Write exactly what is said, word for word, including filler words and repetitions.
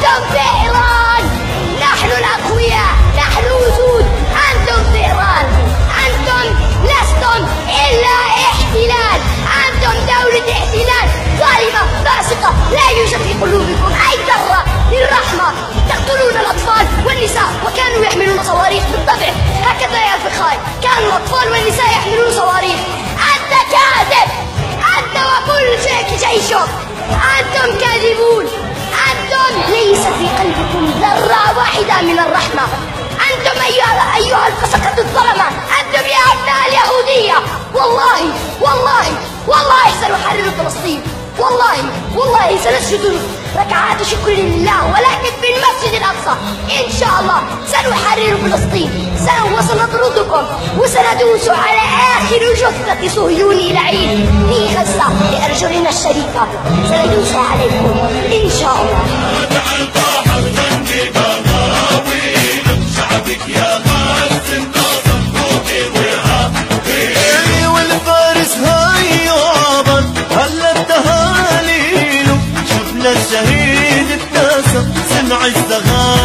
أنتم في إيران، نحن الأقوياء، نحن وجود، أنتم في إيران، أنتم لستم إلا احتلال، أنتم دولة احتلال ظالمة فاسقة، لا يوجد في قلوبكم أي ذرة للرحمة، تقتلون الأطفال والنساء وكانوا يحملون صواريخ. بالطبع هكذا يا فخاي، كان الأطفال والنساء يحملون صواريخ. أنت كاذب، أنت وكل جيشك، أنتم كاذبون، أنتم ليس في قلبكم ذرة واحدة من الرحمة، أنتم أيها أيها الفسقة الظلمة، أنتم يا أبناء اليهودية. والله والله والله سنحرر فلسطين، والله والله سنسجد ركعات شكر لله، ولكن في المسجد الأقصى إن شاء الله سنحرر فلسطين، وسنطردكم وسندوس على آخر جثة صهيوني لعين في غزة بأرجلنا الشريفة، سندوس عليكم إن شاء الله. الشهيد ابتسم سمع الزغار